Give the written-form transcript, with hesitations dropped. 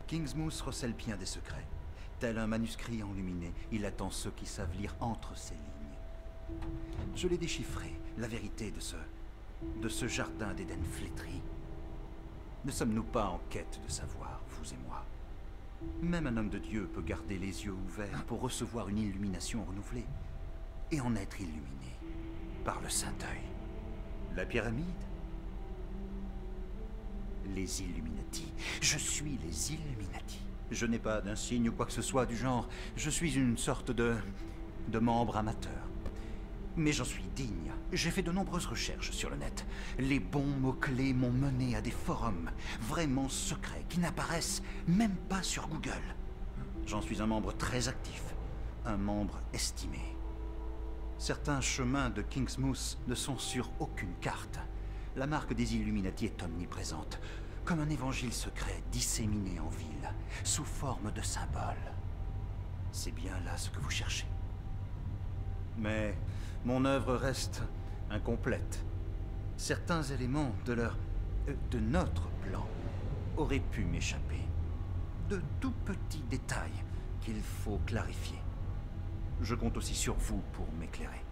Kingsmoose recèle bien des secrets. Tel un manuscrit enluminé, il attend ceux qui savent lire entre ses lignes. Je l'ai déchiffré, la vérité de ce jardin d'Éden flétri. Ne sommes-nous pas en quête de savoir, vous et moi? Même un homme de Dieu peut garder les yeux ouverts pour recevoir une illumination renouvelée, et en être illuminé par le Saint-Œil. La pyramide? Les Illuminati. Je suis les Illuminati. Je n'ai pas d'insigne ou quoi que ce soit du genre. Je suis une sorte de membre amateur. Mais j'en suis digne. J'ai fait de nombreuses recherches sur le net. Les bons mots-clés m'ont mené à des forums vraiment secrets qui n'apparaissent même pas sur Google. J'en suis un membre très actif. Un membre estimé. Certains chemins de Kingsmoose ne sont sur aucune carte. La marque des Illuminati est omniprésente, comme un évangile secret disséminé en ville, sous forme de symboles. C'est bien là ce que vous cherchez. Mais mon œuvre reste incomplète. Certains éléments de notre plan auraient pu m'échapper. De tout petits détails qu'il faut clarifier. Je compte aussi sur vous pour m'éclairer.